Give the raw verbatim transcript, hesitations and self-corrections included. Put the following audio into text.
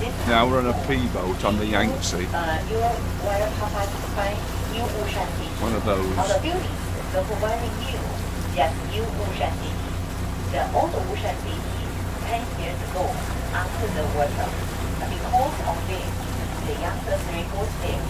Now we're on a P boat on the Yangtze. One of those. The buildings look very new, just new Wushan City. The old Wushan City, ten years ago, under the water. Because of this, the youngsters report there